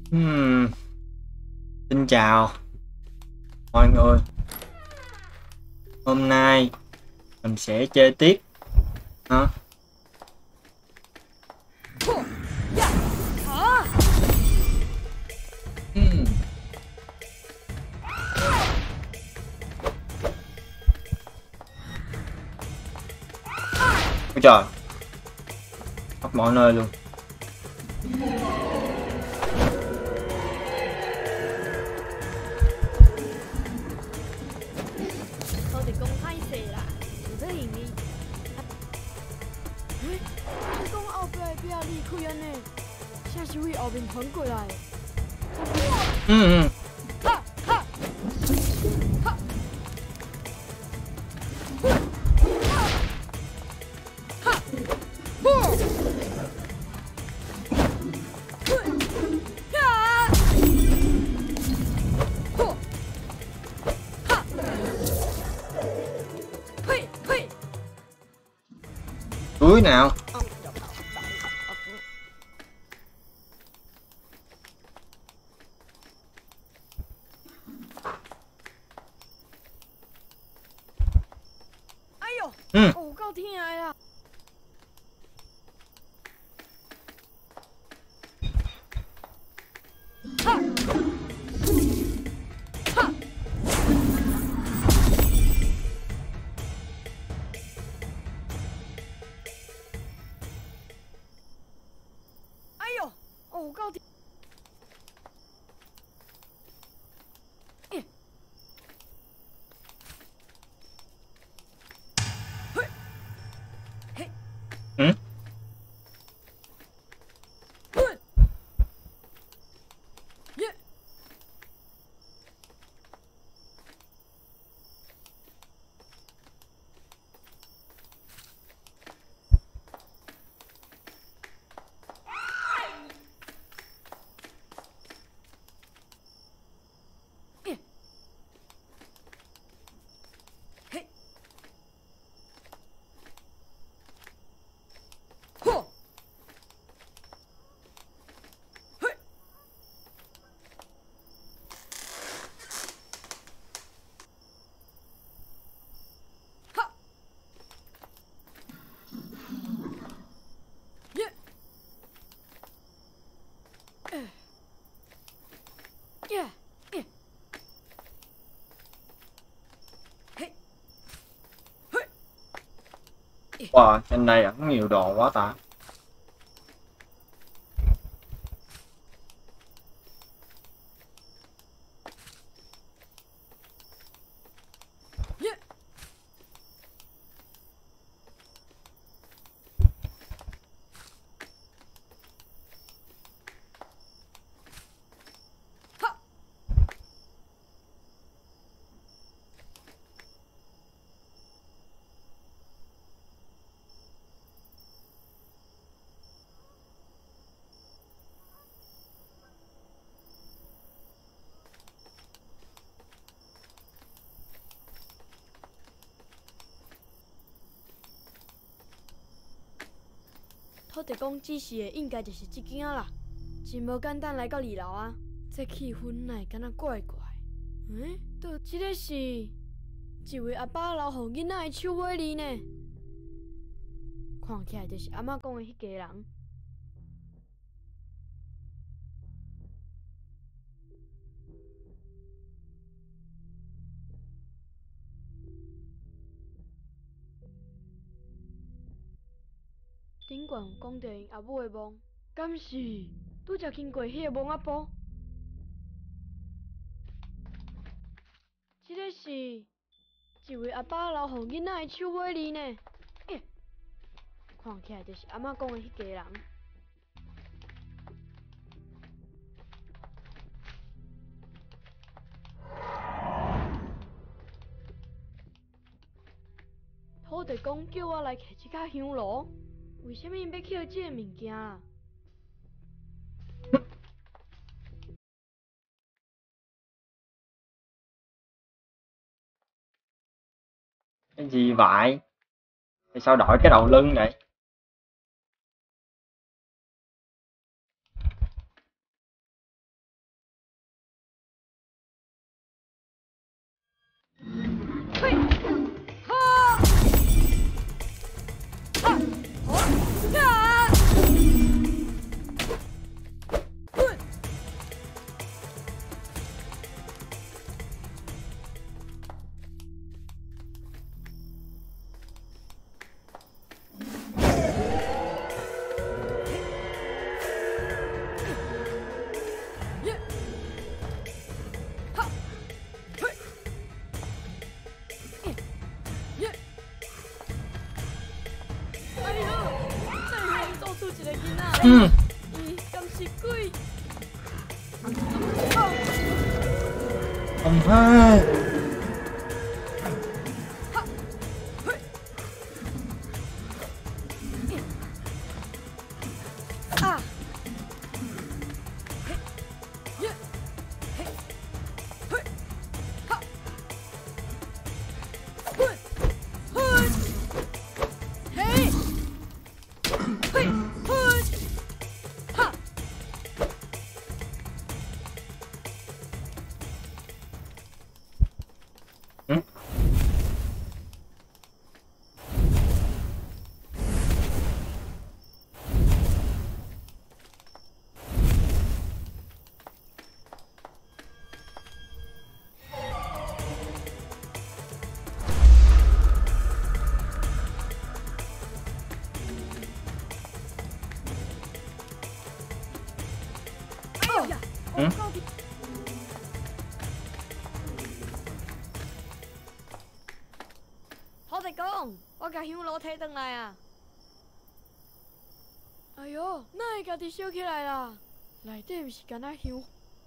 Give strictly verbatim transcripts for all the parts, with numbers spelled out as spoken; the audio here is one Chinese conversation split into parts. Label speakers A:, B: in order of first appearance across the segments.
A: Hmm, xin chào mọi người. Hôm nay mình sẽ chơi tiếp hả? Hmm. Ôi trời, khắp mọi nơi luôn.
B: 我哋講歹勢啦，唔得行哩。誒，你講後壁壁離開安尼，啥是為後面傳過來的？
A: Ừ, ừ.
B: 哈哈哈！哈！
A: Đuối nào. Ừ.
B: 哦，夠痛的啦！哈！哈！哎呦，哦，夠痛！哎，嘿，嘿，
A: Ừ.
B: 滚！耶！
A: Wow, trên đây ẩn nhiều đồ quá ta.
B: 土地公指示的应该就是这间啦，真无简单来到二楼啊，这气氛哪会敢若怪怪？嗯，倒这个是一位阿爸留互囡仔的手尾字呢，看起来就是阿嬷讲的迄家人。顶悬有讲到因阿母的梦，敢是拄则经过迄个梦仔埔？这个是一位阿爸留互囡仔的手尾字呢，欸，看起来就是阿嬷讲的迄家人。土地公叫我来摕这架香炉，为什么要捡这个物件啊？
A: Cái gì vậy? Tại sao đổi cái đầu lưng vậy? 嗯，
B: 伊敢是鬼？
A: không ha.
B: À.
A: Ừ. Ừ.
B: Thổ Tề Công, 我甲香炉摕转来啊！哎哟，哪会家己烧起来啦？内底毋是干那香？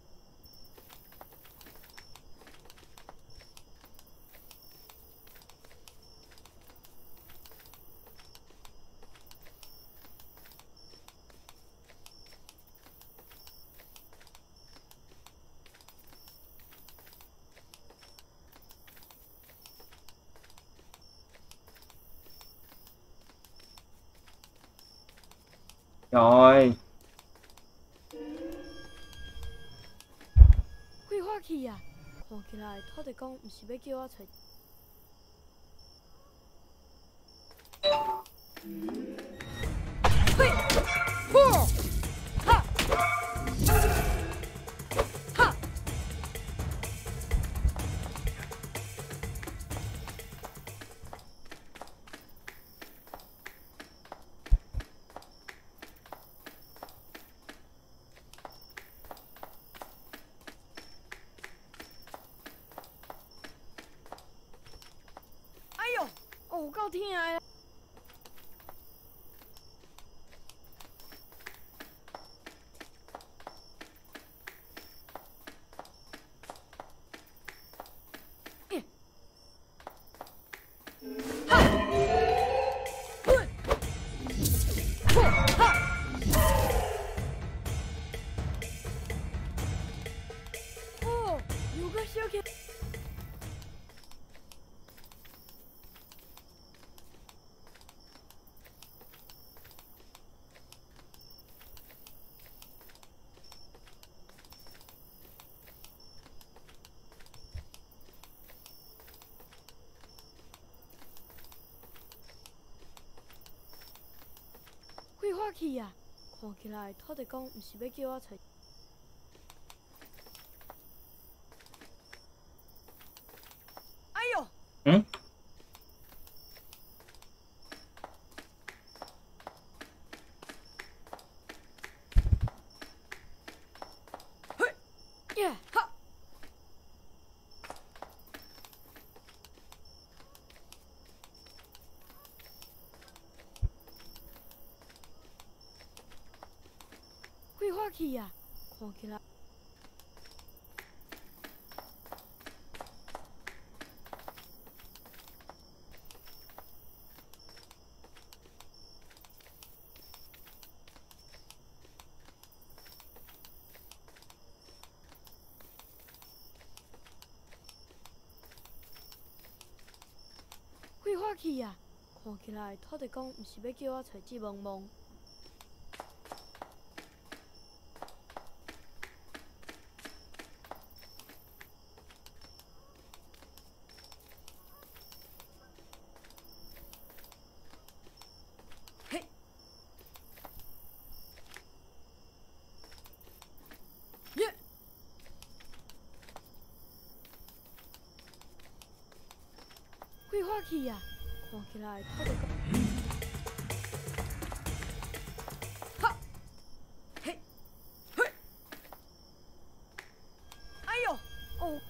A: Rồi.
B: 桂花去啊！看起来土地公毋是要叫我找。嘿，呼，哈，哈。哎呦，哦，有够痛的！桂花去啊！看起来土地公毋是要叫我找。哎呦！
A: 嗯。
B: 嘿，耶，哈！桂花去啊！看起来。桂花去啊！看起来土地公毋是要叫我找这梦梦。嘿，耶！桂花去啊！看起来土地公。哈，嘿，嘿，哎呦，哦。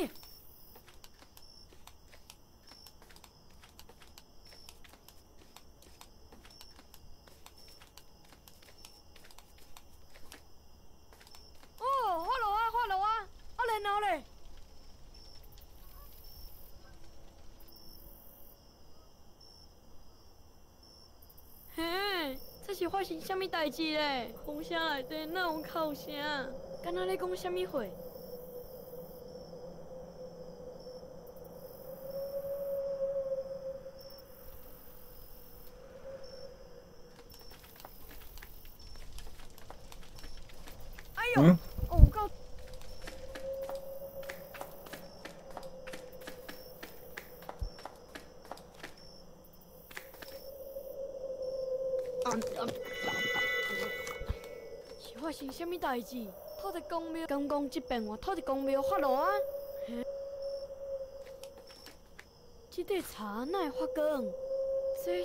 B: 哦，發落啊，發落啊，啊然後咧，嘿，這是發生什麼代志咧？風聲內底哪有哭聲？敢若咧講什麼話？哎呦，
A: 嗯
B: 哦，夠。是發生什麼代志？土地公廟剛講這邊話土地公廟發落啊！這個茶哪會發光？這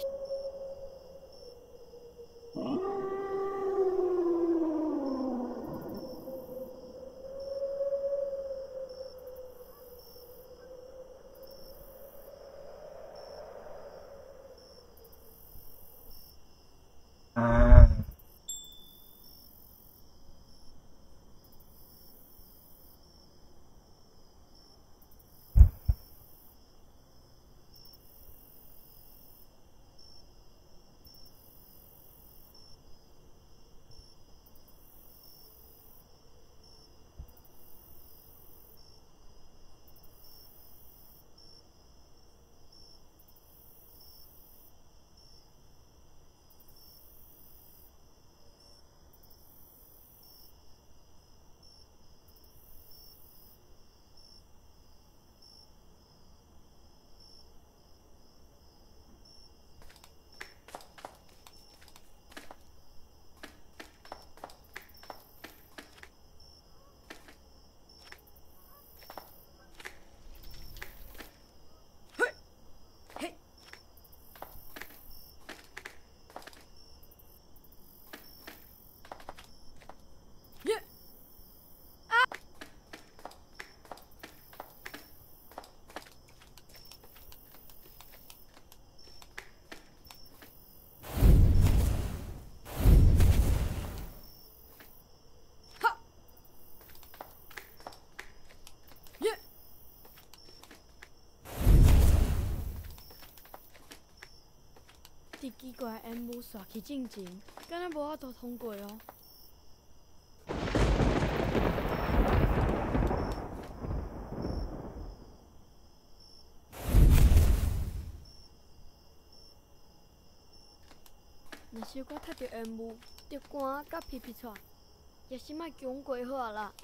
A: À.啲奇怪的煙霧刷去進前，敢若無法度通過哦。若是我睇到煙霧，就趕甲皮皮出，也是莫強過好啊啦。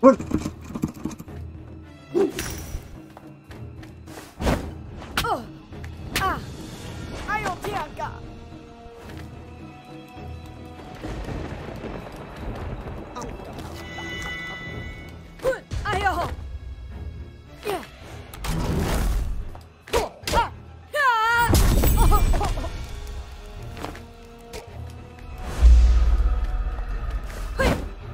C: 滚！
B: 哦啊！哎呦天啊！滚！哎呦！呀！嚯！啊！呀！哦！嘿！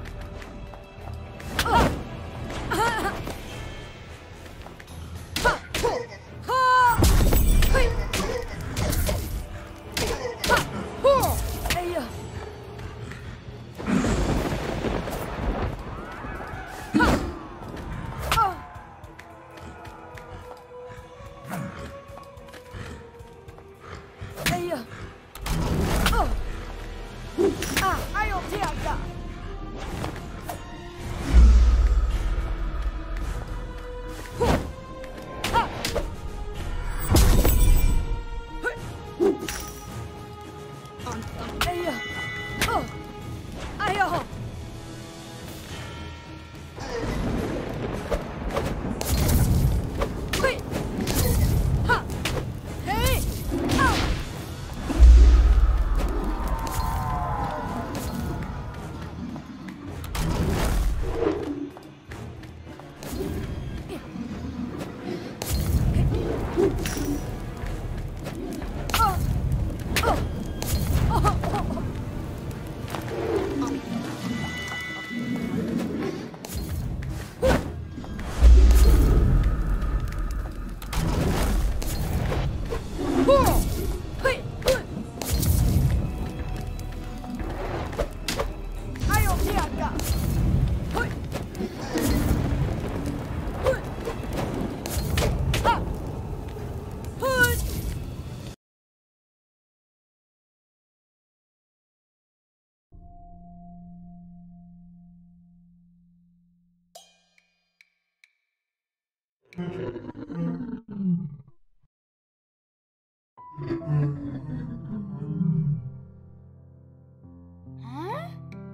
B: 啊！啊！哈！哈！嘿！哈！嚯！哎呀！哈！啊！哎呀！哦！啊！哎呦天啊！嚯！啊！嘿！哎呀！哦！哎呦！嘿！哈！嘿！啊！哦！哦！哦！哦！嚯！嘿！滚！哎呦天啊！嘿！滚！哈！嘿！啊？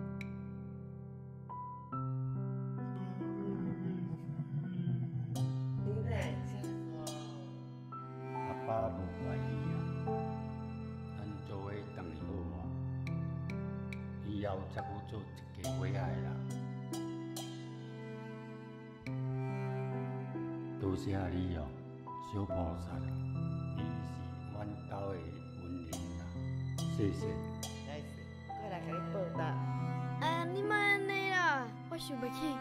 D: 阿爸无怪你啊，咱做伙等于好啊，以后才好做一家伙仔啦。多谢你哦，小菩萨，你是阮兜的恩人啦，谢谢。
E: 来势，过来甲你报答。
B: 哎呀，你莫安尼啦，我想袂起。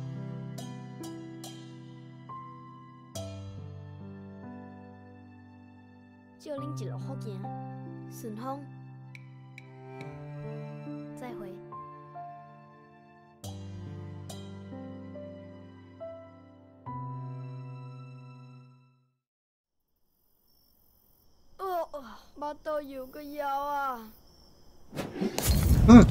B: 祝恁一路好行，顺风。再会。哦，巴肚又个枵啊！
C: 嗯。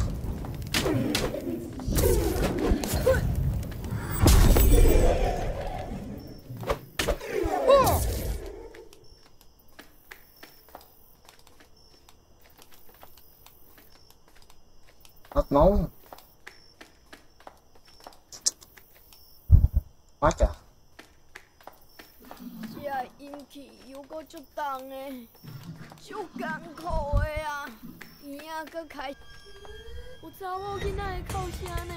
B: 哦！
C: Hết máu. Quá trời.
B: 这阴气又搁足重的，足艰苦的啊！耳仔搁开，有查某囡仔的哭声呢。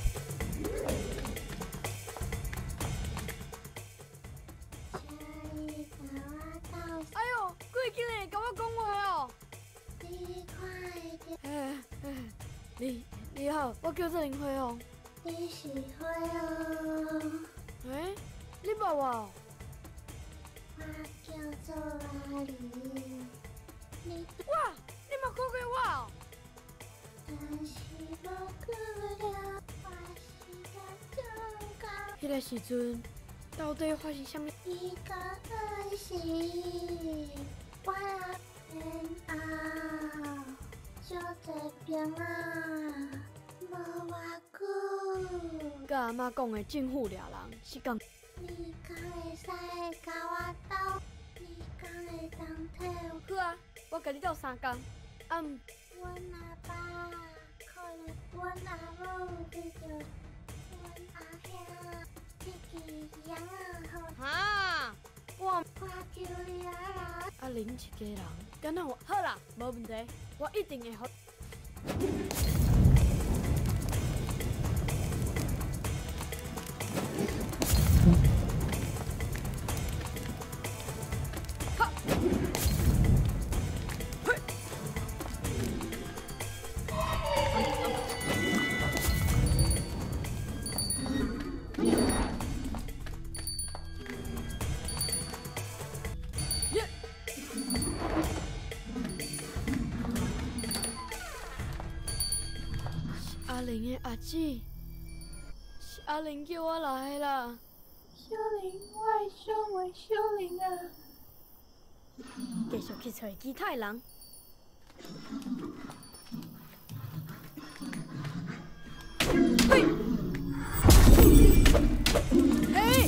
B: 哎呦，贵囡仔甲我讲话哦！
F: 你快点！
B: 哎哎，你你好，我叫做林辉宏。
F: 你是花哦，
B: 哎，你捌我哦？
F: 我叫做阿丽。你
B: 哇，你嘛看过我哦？
F: 但是无久了，我是个忠告。
B: 迄个时阵，到底发生啥物？
F: 伊讲的是我变后，少一病啊，无偌久。
B: 甲阿妈讲的政府掠人是讲，
F: 你敢会使甲我斗？你敢会当替我？
B: 好啊，我甲你斗三工。啊毋，
F: 阮阿爸可能阮阿母遇着阮阿兄是羊啊，好
B: 哈，我
F: 挂球了啦。
B: 阿玲一家人，敢若我好啦，无问题，我一定会好。阿玲的阿姊，是阿玲叫我来的啦。
F: 小玲，我的小妹小玲啊。
B: 继续去找其他人。嘿，嘿。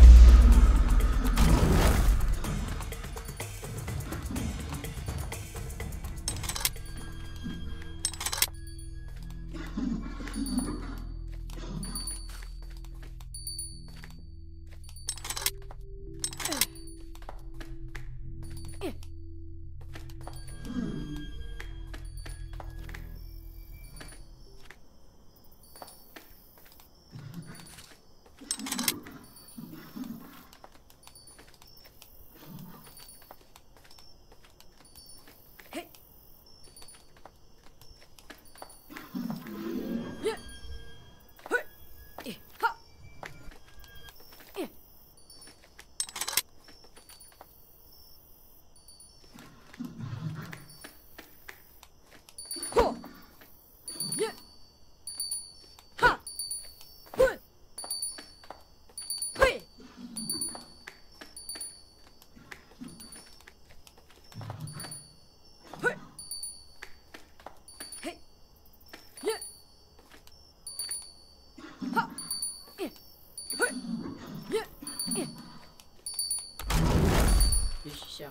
G: 你是啥？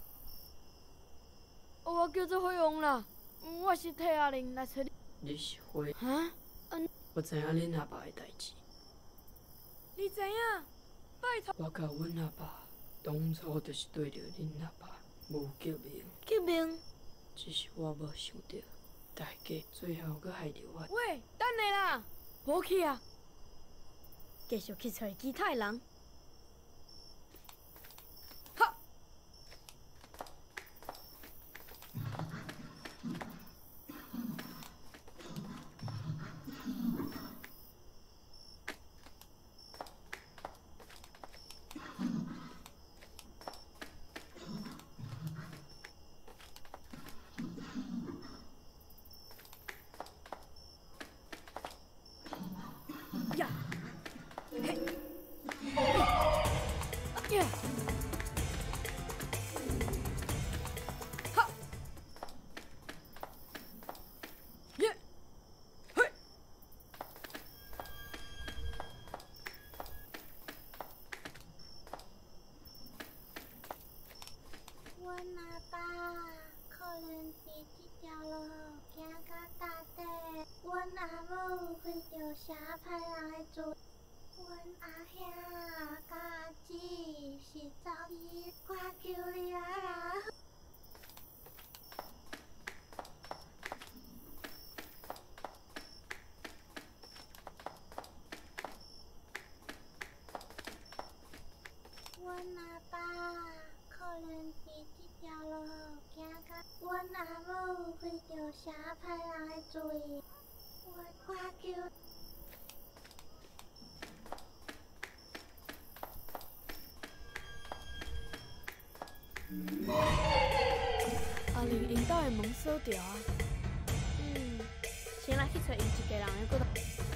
B: 我叫做火龙啦，我是替阿玲来找你。
G: 你是花？
B: 哈？嗯，
G: 我知影恁阿爸的代志。
B: 你知影？拜托。
G: 我甲阮阿爸当初就是对着恁阿爸无救命，
B: 救命！
G: 只是我无想到，大家最后搁害着我。
B: 喂，等下啦，无去啊，继续去找其他人。哈！呀！嘿！呀！哈！耶！嘿！
F: 阮阿爸可能伫即条路行到大底，阮阿母开着啥歹人的罪，阮阿兄甲阿姊是走去挂球了啦。阮阿爸可能伫即条路行到，阮阿母开着啥歹人的罪，阮挂球。
B: 阿玲因兜的门锁着啊。嗯，先来去找因一家人的骨头。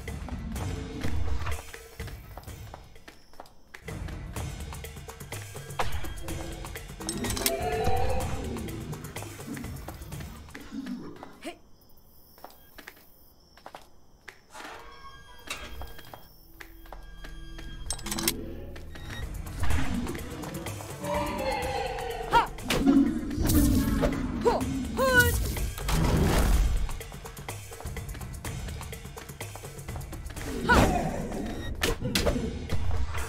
B: 嘿！哈！嚯！嘿！哈！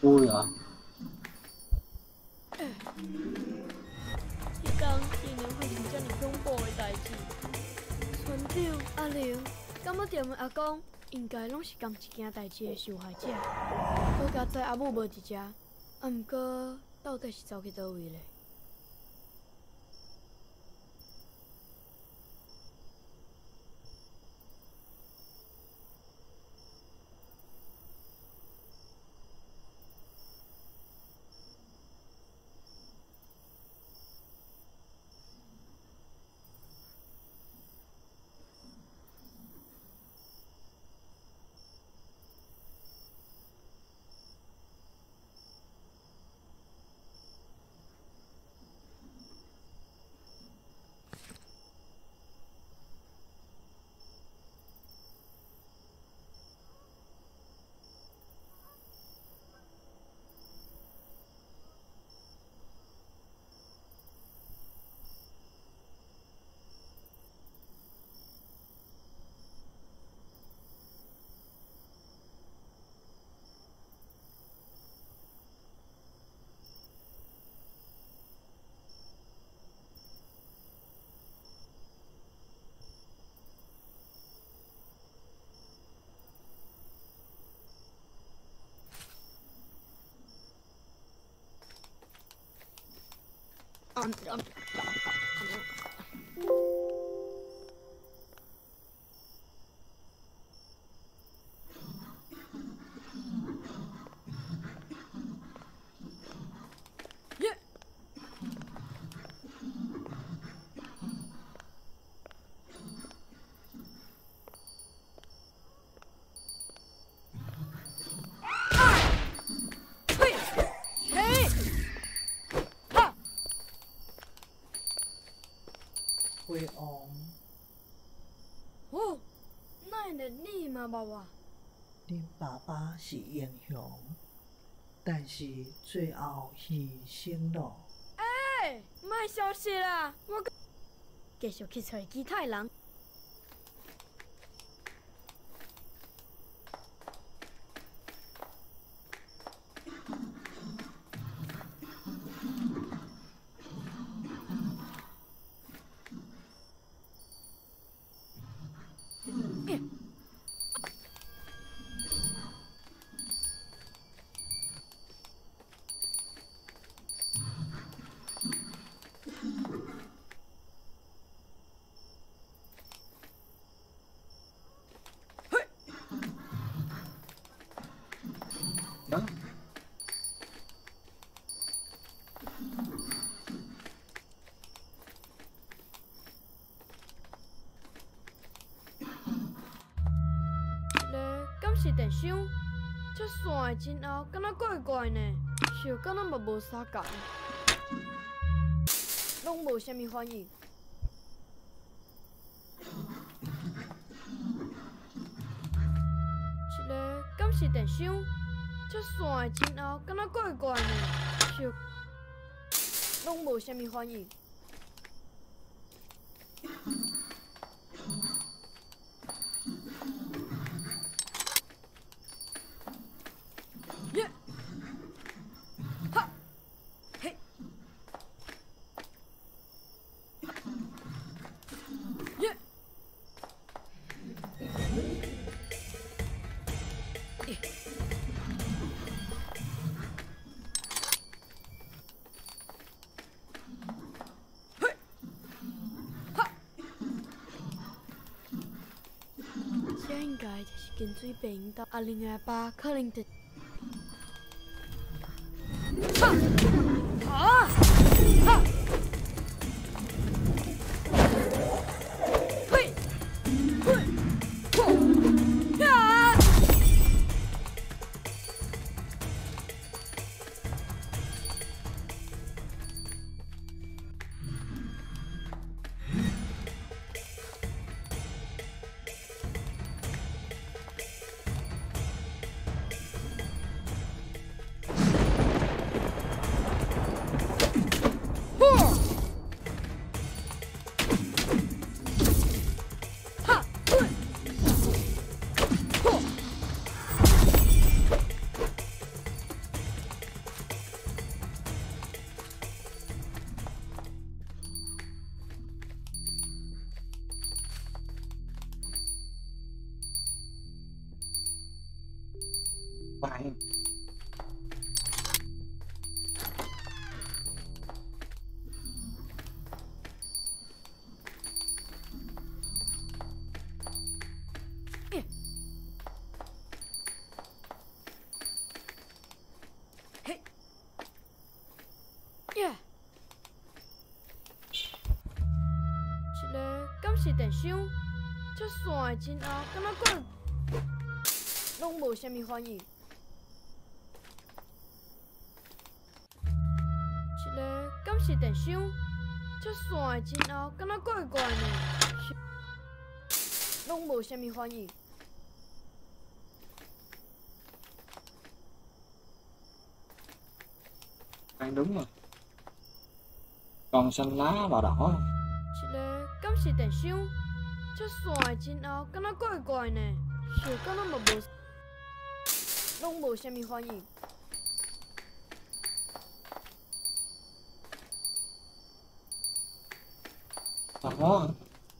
C: 有呀。
B: 迄天竟然发生遮尔恐怖的代志。村长阿玲，敢要踮阿公，应该拢是同一件代志的受害者。好佳在阿母无伫遮，啊，毋过到底是走去倒位咧？嗯嗯耶！嘿，嘿，哈！
E: 辉王，
B: 哦，那会你嘛捌我？
E: 恁爸爸是英雄，但是最后牺牲了。
B: 哎，莫消息啦！我继续去找其他人。
C: 啊？
B: 咧，敢是电箱？这线的前后敢若怪怪呢，就敢若嘛无相共，拢无啥物反应。一个敢是电箱？这线的前后敢若怪怪呢，就拢无啥物反应。耶！哈！嘿！耶！嘿！哈！这应该就是跟水病引导阿玲的阿爸，可能就。哈！啊！哈！嘿！嘿！吼！呀！
C: Bạn.
B: Yeah. 一个敢是电箱，这线的前后，敢若怪，拢无啥物反应。一个敢是电箱，这线的前后，敢若怪怪呢，拢无啥物反应。
C: Ăn đúng rồi. Còn xanh lá và đỏ.
B: 一个敢是电箱，这线的前后，敢若怪怪呢，想敢若嘛无，拢无啥物反应。
C: Đó.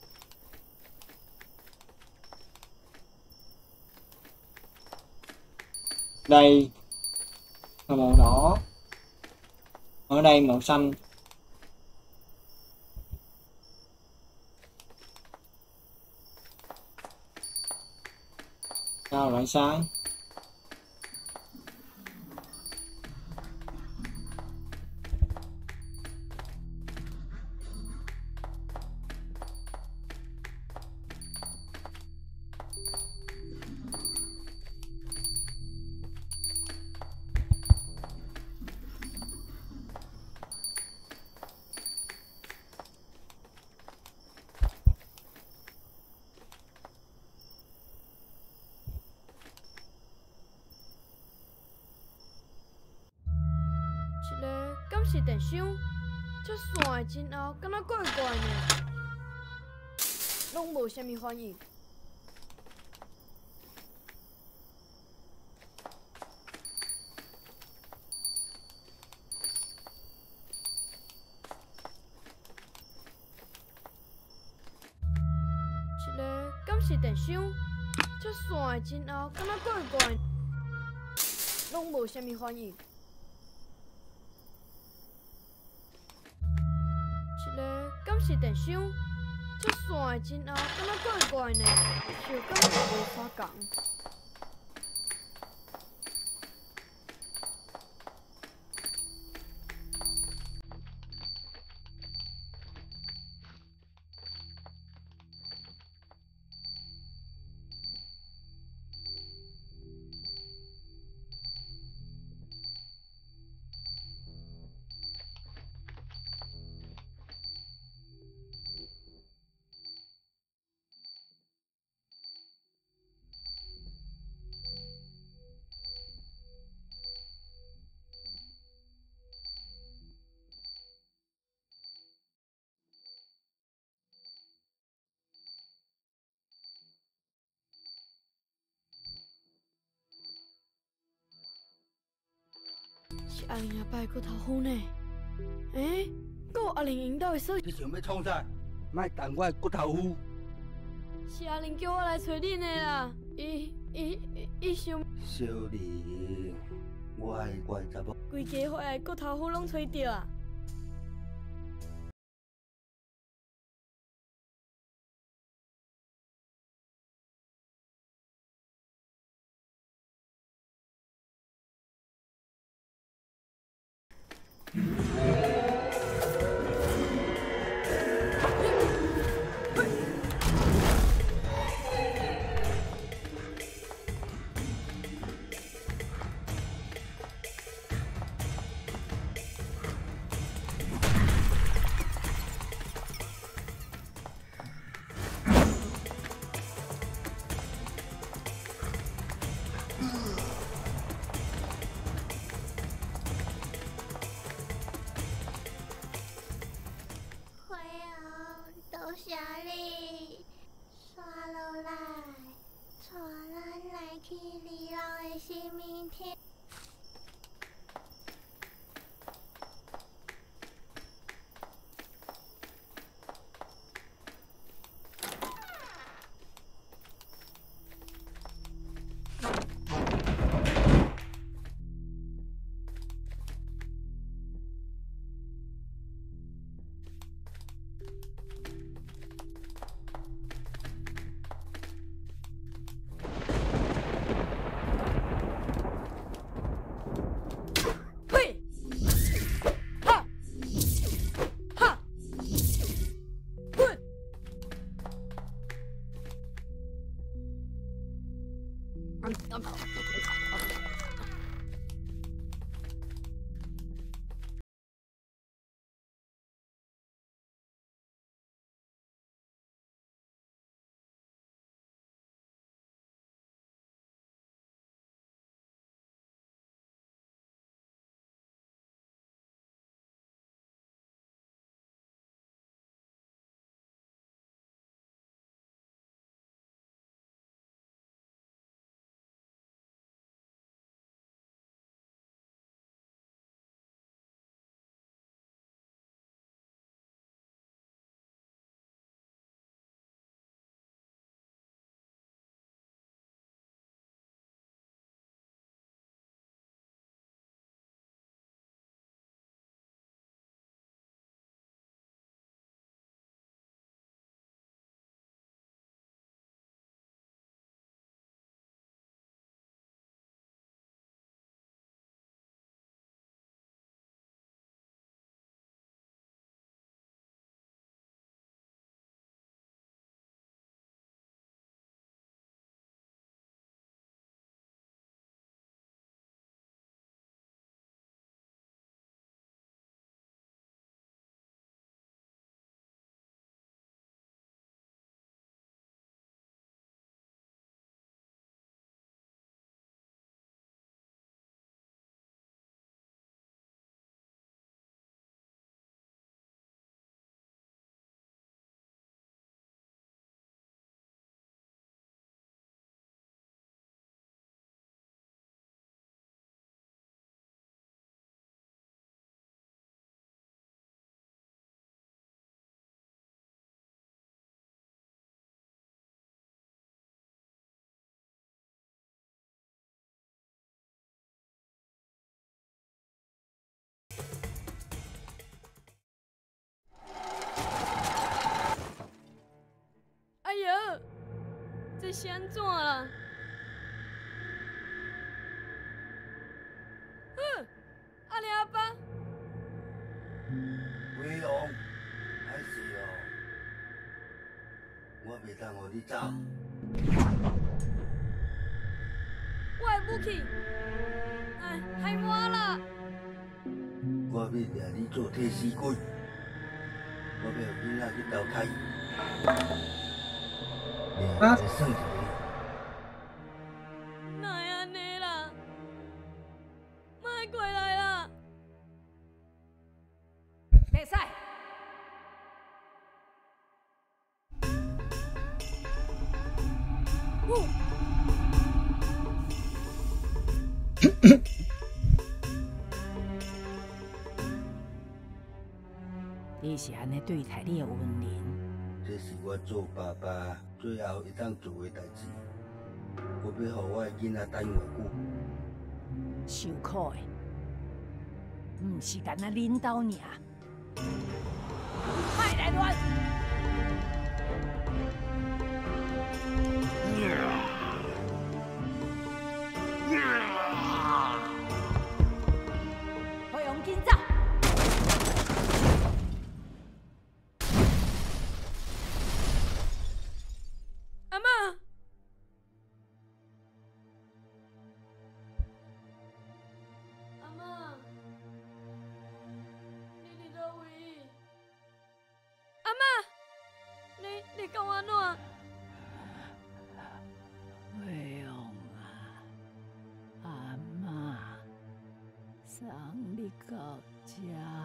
C: Đây là màu đỏ, ở đây màu xanh. Sao lại sai?
B: 一个敢是电箱，这线的前后，敢若怪怪呢，拢无啥物反应。一个敢是电箱，这线的前后，敢若怪怪，拢无啥物反应。 一个敢是电箱，这线的前后，敢若怪怪呢，想敢若无法讲。是阿玲阿爸的骨头糊呢？诶，阁有阿玲引导的说，
H: 你想要创啥？莫动我的骨头糊！
B: 是阿玲叫我来找恁的啦。伊伊伊伊想，
H: 小玲，我爱我的查某。
B: 规家伙的骨头糊拢找着啊！
F: 花儿多谢你，刷落来，带咱来去二楼的新明天。
B: 这是安怎啦？嗯，阿玲阿爸，
H: 威龙，还是哦，我袂当互你走。
B: 我的武器，哎，害我啦！
H: 我要掠你做替死鬼，我要互囡仔去投胎。掠来算一个。
B: 哪会安尼啦？莫过来啦！
I: 袂使。
B: 哦。
I: 你是安尼对待你的恩人？
H: 这是我做爸爸最后一当做的代志。我要互我的囡仔等偌久？
I: 受苦的，毋是干那领导尔。快来乱！快用紧走！
B: 阿嬷，阿嬷，你伫倒位？阿嬷，你你讲安怎？
I: 惠用啊，阿嬷，送你到这，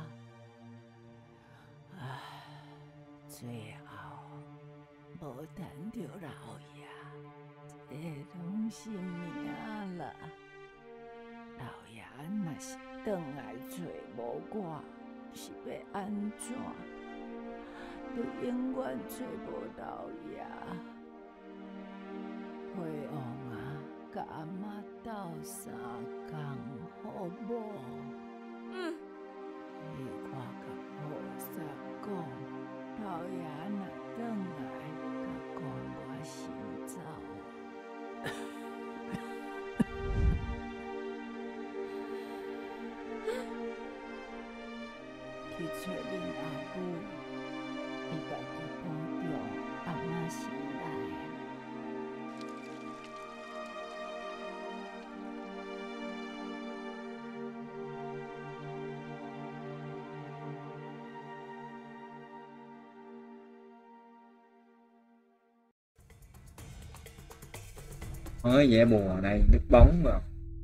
I: 唉，最后无等着老爷，这拢是命啦。老爷若是转来找无我，是要安怎？就永远找无老爷。惠王啊，甲阿嬷斗相共好无？
B: 嗯。
I: 你快甲菩萨讲，老爷若转来，甲讲我先走。去找恁阿母，伊家己保重阿嬷先来。
C: Mới vẽ bùa đây, nước bóng vào.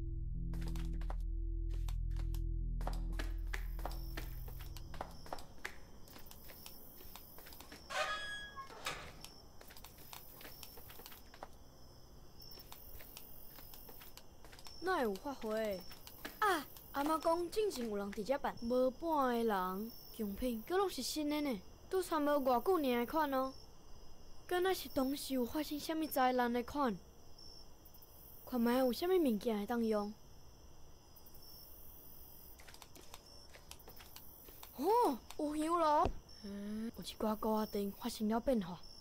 B: 哪会有发挥？啊！阿嬷讲进前有人伫遮办，无半个人，样品阁拢是新的呢，拄穿无偌久尔的款哦。敢若是当时有发生啥物灾难的款？看卖有啥物物件会当用？哦，有香炉，嗯，有一寡高压电发生了变化。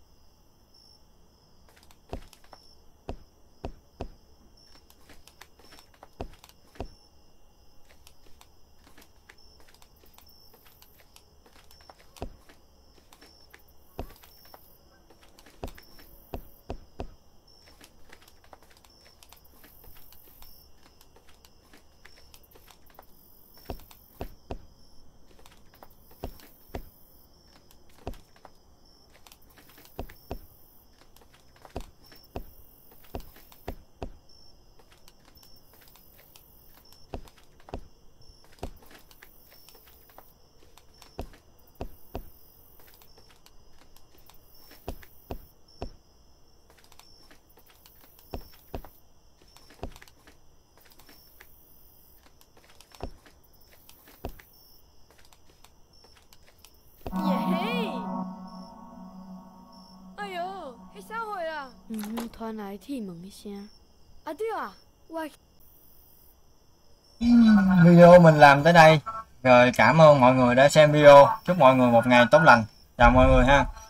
B: 嗯，传来铁门的声。啊对啊，我
C: Video mình làm tới đây. Rồi cảm ơn mọi người đã xem video. Chúc mọi người một ngày tốt lành. Chào mọi người ha.